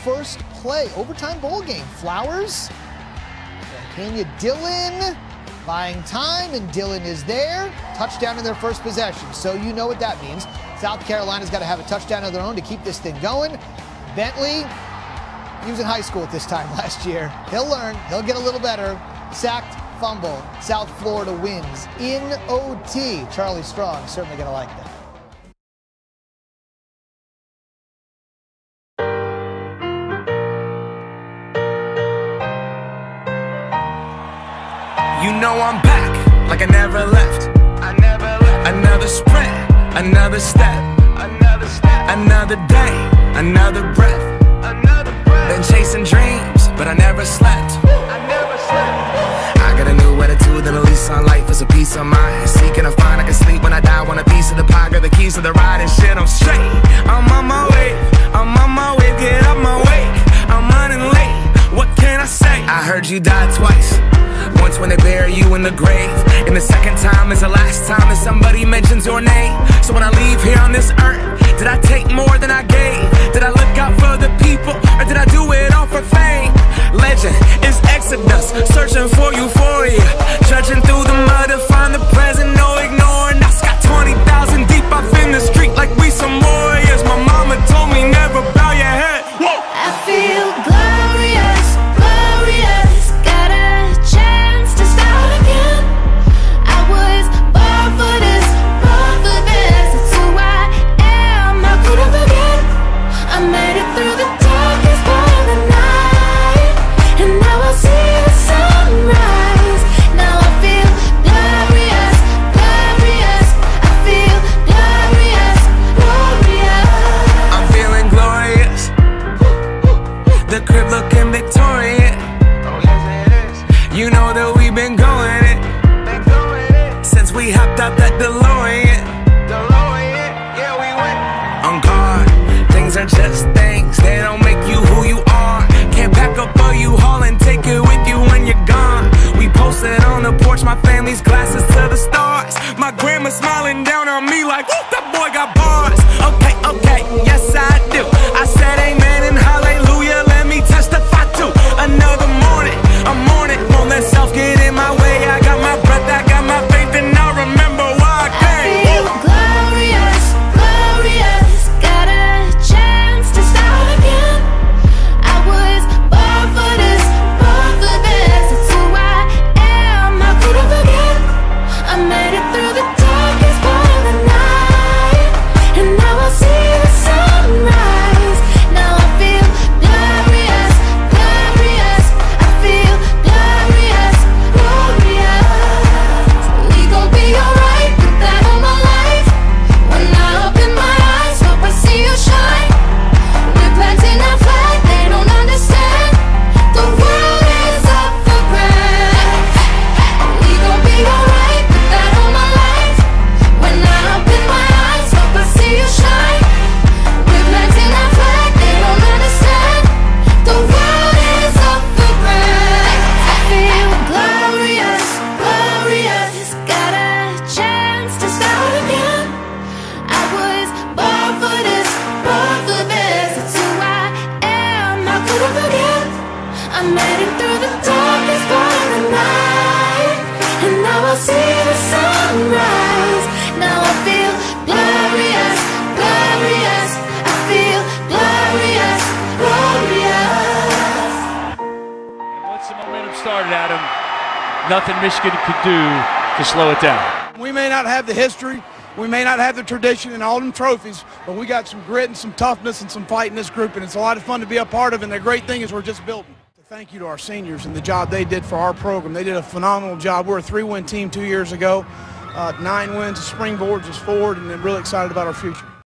first play, overtime bowl game. Flowers, Kenya Dillon buying time, and Dillon is there. Touchdown in their first possession, so you know what that means. South Carolina's got to have a touchdown of their own to keep this thing going. Bentley, he was in high school at this time last year. He'll learn, he'll get a little better. Sacked, fumble. South Florida wins in OT. Charlie Strong certainly going to like that. You know I'm back, like I never left. Another sprint, another step, another day, another breath. Been chasing dreams, but I never slept. I got a new attitude and a lease on life is a peace of mind. Seeking to find I can sleep when I die. Want a piece of the pie, got the keys to the ride and shit. I'm straight. I'm on my way. Get up my way. I'm running late. What can I say? I heard you died twice. Once when they bury you in the grave, and the second time is the last time that somebody mentions your name. So when I leave here on this earth, did I take more than I gave? Did I look out for the people, or did I do it all for fame? Legend is Exodus, searching for euphoria, trudging through the mud to find the present, no ignoring us. Got 20,000 deep off in the street like we some warriors. My mama told me never bow your head. Whoa. I feel glorious, glorious. Got a chance to start again. I was born for this, born for this. It's who I am, how could I forget? I made it through the darkest part of the night, and now I see the sunrise. Now I feel glorious, glorious. I feel glorious, glorious. I'm feeling glorious. The crib looking Victorian. Oh yes it is. You know that we've been going it since we hopped out that DeLorean. Yeah, we went on guard. Things are just things, they don't make you who you are. Can't pack up a U-Haul and take it with you when you're gone. We posted on the porch, my family's glasses to the stars. My grandma smiling down on me like, whoop, that boy got bars. Okay, yes I do. I said amen and hallelujah, let me testify to another morning. A morning, won't let self get in my way. I got my breath, I got my faith, and I remember why I came. I feel glorious, glorious. Got a chance to start again. I was born for this, born for this. It's who I am, how could I forget? I made it through the darkest part of the night, and now I see the sunrise. Now I feel glorious, glorious. I feel glorious, glorious. We gon' be alright, put that on my life. When I open my eyes, hope I see you shine. We're planting our flag, they don't understand. The world is up for grabs. We gon' be alright, put that on my life. When I open my eyes, hope I see you shine. We're planting our flag, they don't understand. The world is up for grabs. I feel glorious, glorious. Got a chance to start again. I was born for this, born for this. It's who I am, how could I forget? I made it through the darkest part of the night, and now I see the sunrise. Now I feel glorious, glorious. I feel glorious, glorious. Once the momentum started, Adam, nothing Michigan could do to slow it down. We may not have the history, we may not have the tradition and all them trophies, but we got some grit and some toughness and some fight in this group, and it's a lot of fun to be a part of, and the great thing is we're just building. Thank you to our seniors and the job they did for our program. They did a phenomenal job. We're a 3-win team 2 years ago. 9 wins, a springboard just forward, and I'm really excited about our future.